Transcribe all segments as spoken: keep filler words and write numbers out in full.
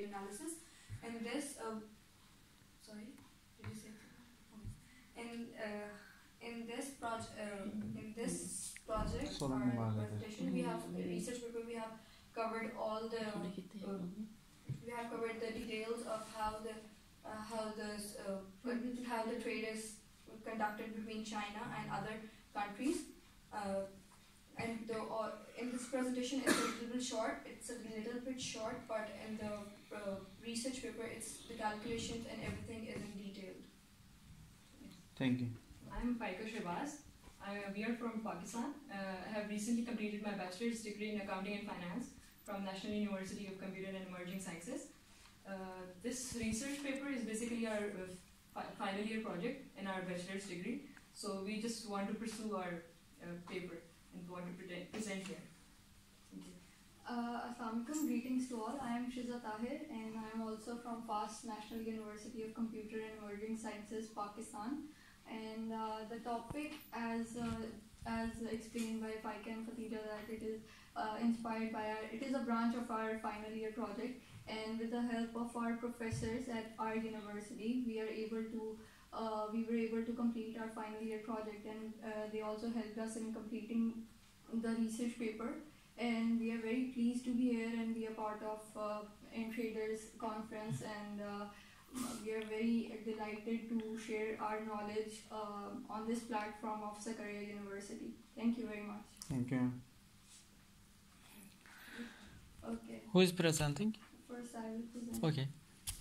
trade analysis. And this, uh, sorry, did you say? In uh, in this project, uh, in this project or presentation, we have the research paper. We have covered all the uh, we have covered the details of how the uh, how this uh, how the trade is conducted between China and other countries. Uh, and the, uh, in this presentation, it's a little bit short. It's a little bit short, but in the uh, research paper, it's the calculations and everything is in detail. Thank you. I'm Paika Shrivas. I, we are from Pakistan. Uh, I have recently completed my bachelor's degree in accounting and finance from National University of Computer and Emerging Sciences. Uh, this research paper is basically our uh, fi final year project in our bachelor's degree. So we just want to pursue our uh, paper and want to pre present here. Thank you. Uh, Assalamualaikum, greetings to all. I am Shiza Tahir and I am also from FAST National University of Computer and Emerging Sciences, Pakistan. And uh, the topic, as uh, as explained by Paika and Khatija, that it is uh, inspired by our, it is a branch of our final year project, and with the help of our professors at our university, we are able to uh, we were able to complete our final year project, and uh, they also helped us in completing the research paper. And we are very pleased to be here and be a part of uh, Intraders conference, and uh, we are very delighted to share our knowledge uh, on this platform of Sakarya University. Thank you very much. Thank you. Okay. Who is presenting? First I will present. Okay.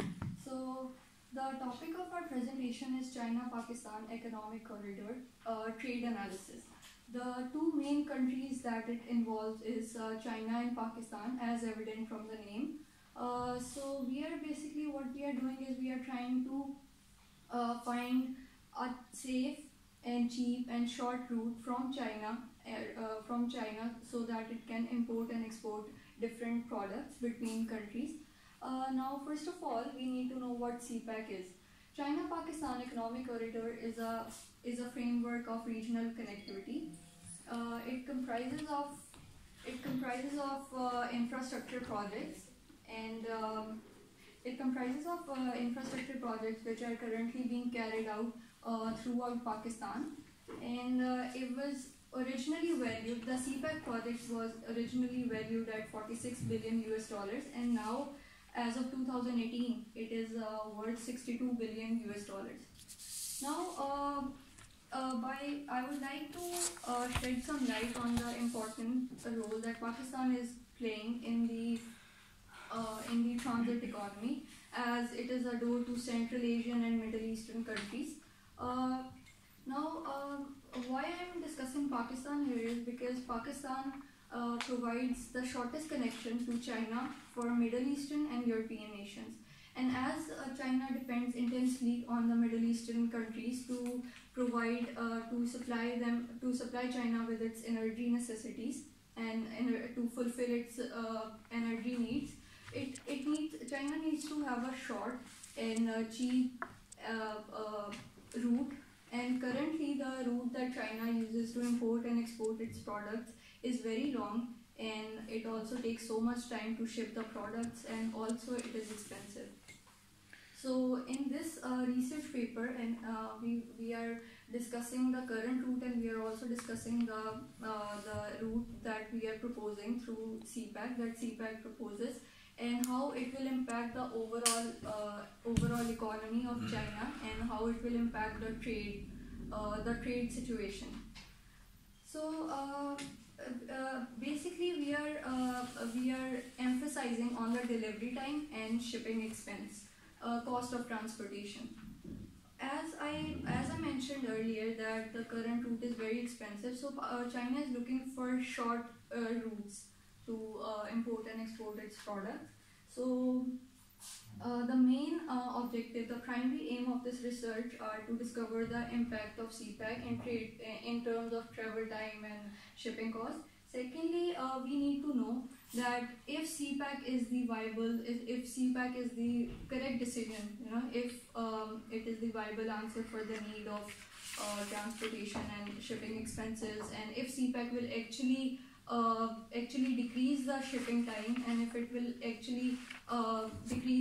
So the topic of our presentation is China-Pakistan Economic Corridor uh, Trade Analysis. The two main countries that it involves is uh, China and Pakistan, as evident from the name. Uh, so we are basically, what we are doing is we are trying to uh, find a safe and cheap and short route from China, uh, from China, so that it can import and export different products between countries. Uh, now, first of all, we need to know what C PAC is. China-Pakistan Economic Corridor is a is a framework of regional connectivity. Uh, it comprises of it comprises of uh, infrastructure projects. And um, it comprises of uh, infrastructure projects which are currently being carried out uh, throughout Pakistan. And uh, it was originally valued, the C PAC project was originally valued at forty-six billion U S dollars, and now as of two thousand eighteen it is uh, worth sixty-two billion U S dollars. Now uh, uh, by I would like to uh, shed some light on the important role that Pakistan is playing in the Uh, in the transit economy, as it is a door to Central Asian and Middle Eastern countries. Uh, now, uh, why I am discussing Pakistan here is because Pakistan uh, provides the shortest connection to China for Middle Eastern and European nations. And as uh, China depends intensely on the Middle Eastern countries to provide, uh, to supply them, to supply China with its energy necessities and, and to fulfill its uh, energy needs, It, it needs, China needs to have a short and uh, cheap uh, uh, route, and currently the route that China uses to import and export its products is very long, and it also takes so much time to ship the products, and also it is expensive. So in this uh, research paper, and uh, we, we are discussing the current route, and we are also discussing the, uh, the route that we are proposing through C PAC, that C PAC proposes, and how it will impact the overall uh, overall economy of China, and how it will impact the trade uh, the trade situation. So uh, uh, basically we are uh, we are emphasizing on the delivery time and shipping expense, uh, cost of transportation. As I as I mentioned earlier, that the current route is very expensive, so uh, China is looking for short uh, routes to uh, import and export its products. So uh, the main uh, objective, the primary aim of this research are to discover the impact of C PAC in trade in terms of travel time and shipping costs. Secondly, uh, we need to know that if C PAC is the viable, if, if C PAC is the correct decision, you know, if um, it is the viable answer for the need of uh, transportation and shipping expenses, and if C PAC will actually uh, actually decrease the shipping time, and if it will actually uh, decrease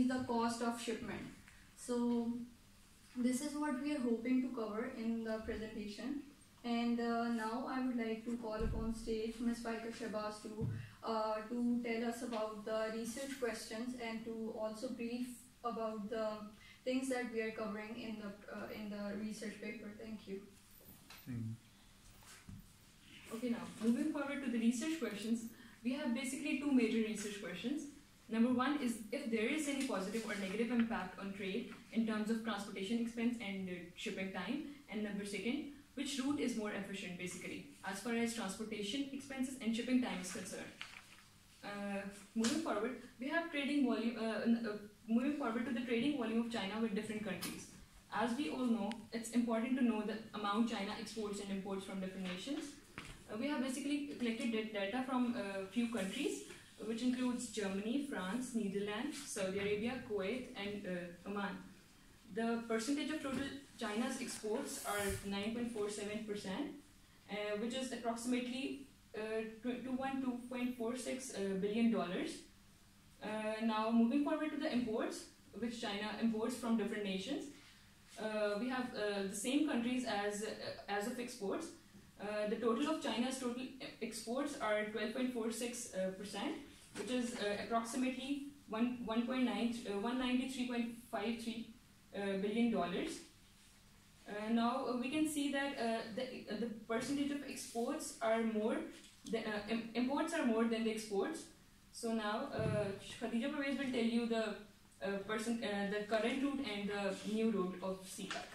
decrease the cost of shipment. So this is what we are hoping to cover in the presentation. And uh, now I would like to call upon stage Miz Faika Shahbaz to, uh, to tell us about the research questions and to also brief about the things that we are covering in the, uh, in the research paper. Thank you. Thank you. Okay, now moving forward to the research questions, we have basically two major research questions. Number one is if there is any positive or negative impact on trade in terms of transportation expense and uh, shipping time. And number second, which route is more efficient basically as far as transportation expenses and shipping time is concerned. Uh, moving forward, we have trading volume. Uh, uh, moving forward to the trading volume of China with different countries. As we all know, it's important to know the amount China exports and imports from different nations. Uh, we have basically collected data from a uh, few countries, which includes Germany, France, Netherlands, Saudi Arabia, Kuwait, and uh, Oman. The percentage of total China's exports are nine point four seven percent, uh, which is approximately uh, two hundred twelve point four six uh, billion dollars. Uh, now, moving forward to the imports, which China imports from different nations, uh, we have uh, the same countries as uh, as of exports. Uh, the total of China's total exports are twelve point four six percent, uh, which is uh, approximately one point nine uh, one ninety-three point five three uh, billion dollars. Uh, now uh, we can see that uh, the uh, the percentage of exports are more, the, uh, im imports are more than the exports. So now uh, Khadija Parvez will tell you the uh, person uh, the current route and the new route of C PAC.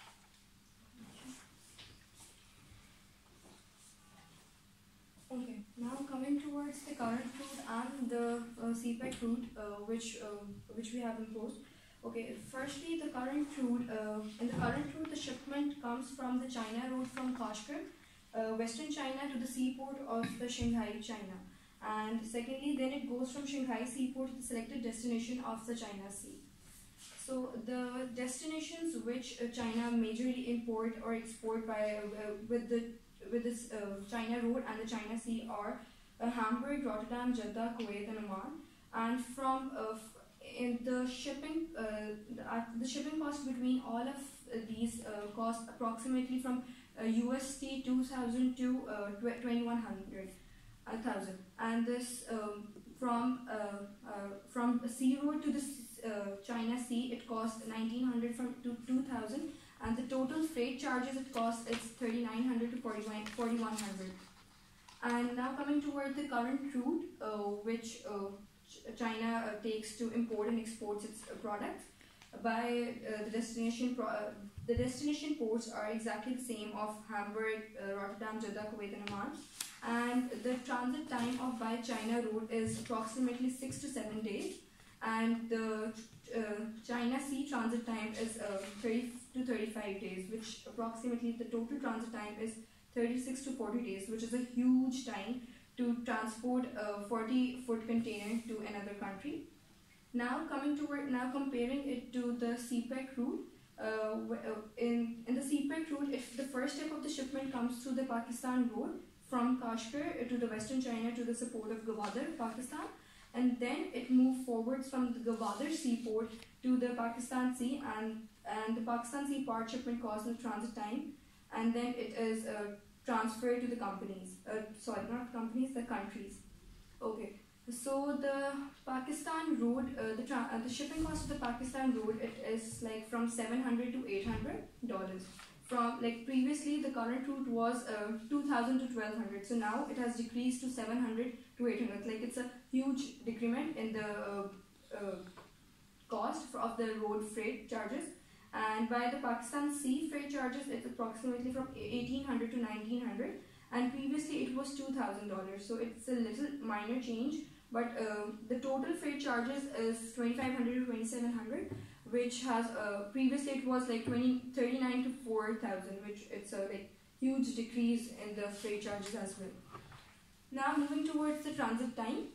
Okay, now coming towards the current route and the uh, C PAC route uh, which uh, which we have imposed. Okay, firstly the current route, uh, in the current route the shipment comes from the China road from Kashgar, uh, western China to the seaport of the Shanghai, China. And secondly, then it goes from Shanghai seaport to the selected destination of the China Sea. So the destinations which uh, China majorly import or export by uh, with the with this uh, China road and the China Sea are uh, Hamburg, Rotterdam, Jeddah, Kuwait, and Oman. And from uh, in the shipping, uh, the, uh, the shipping cost between all of uh, these uh, cost approximately from uh, U S D two thousand to uh, twenty-one hundred uh, thousand. And this um, from uh, uh, from sea road to the uh, China Sea, it costs nineteen hundred from to two thousand. And the total freight charges it costs is thirty-nine hundred to forty-one hundred. And now coming toward the current route, uh, which uh, China uh, takes to import and export its uh, products by uh, the destination. Pro uh, the destination ports are exactly the same of Hamburg, uh, Rotterdam, Jeddah, Kuwait, and Oman. And the transit time of by China route is approximately six to seven days. And the uh, China Sea transit time is uh, thirty to thirty-five days, which approximately the total transit time is thirty-six to forty days, which is a huge time to transport a forty foot container to another country. Now coming toward, now comparing it to the C PAC route, uh, in, in the C PAC route, if the first step of the shipment comes through the Pakistan road from Kashgar to the western China to the seaport of Gwadar, Pakistan, and then it moves forwards from the Gwadar seaport to the Pakistan Sea, and, and the Pakistan Sea part shipment costs the transit time, and then it is uh, transferred to the companies, uh, sorry, not companies, the countries. Okay, so the Pakistan road, uh, the, tra uh, the shipping cost of the Pakistan road, it is like from seven hundred to eight hundred dollars. From like previously the current route was uh, two thousand to twelve hundred, so now it has decreased to seven hundred to eight hundred. Like it's a huge decrement in the uh, uh, cost of the road freight charges. And by the Pakistan Sea freight charges, it's approximately from eighteen hundred to nineteen hundred, and previously it was two thousand dollars. So it's a little minor change, but uh, the total freight charges is twenty-five hundred to twenty-seven hundred, which has uh, previously it was like thirty-nine to four thousand, which it's a like huge decrease in the freight charges as well. Now moving towards the transit time.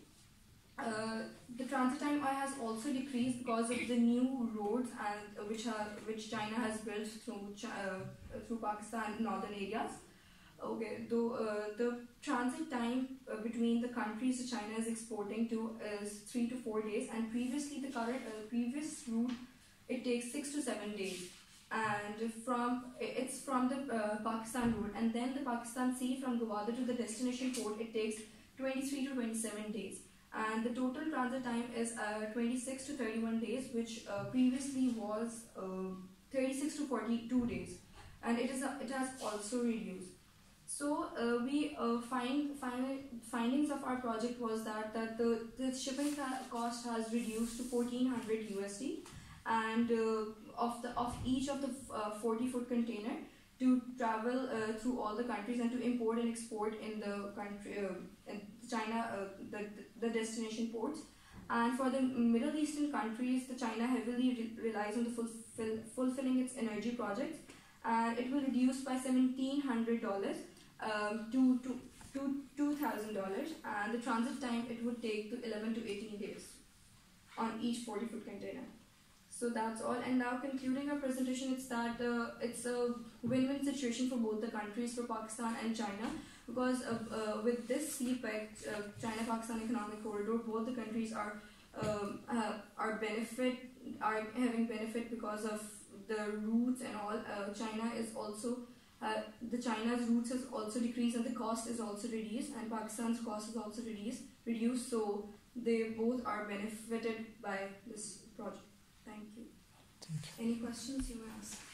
Uh, the transit time has also decreased because of the new roads and uh, which are which China has built through uh, through Pakistan northern areas. Okay, though uh, the transit time uh, between the countries that China is exporting to is three to four days, and previously the current uh, previous route it takes six to seven days, and from it's from the uh, Pakistan route, and then the Pakistan Sea from Gwadar to the destination port it takes twenty-three to twenty-seven days, and the total transit time is uh, twenty-six to thirty-one days, which uh, previously was uh, thirty-six to forty-two days, and it is a, it has also reduced. So uh, we uh, find, find findings of our project was that that the, the shipping cost has reduced to fourteen hundred U S D, and uh, of the of each of the uh, forty foot container to travel uh, through all the countries and to import and export in the country uh, in China uh, the the destination ports. And for the Middle Eastern countries, the China heavily re relies on the fulfill, fulfilling its energy projects, and it will reduce by seventeen hundred dollars. Um, to, to, to two thousand dollars, and the transit time it would take to eleven to eighteen days on each forty foot container. So that's all. And now concluding our presentation, it's that uh, it's a win-win situation for both the countries, for Pakistan and China, because uh, uh, with this C PEC, uh, China-Pakistan Economic Corridor, both the countries are um, uh, are benefit are having benefit because of the routes and all. Uh, China is also Uh, the China's routes has also decreased, and the cost is also reduced, and Pakistan's cost is also reduced, reduced so they both are benefited by this project. Thank you. Thank you. Any questions you may ask?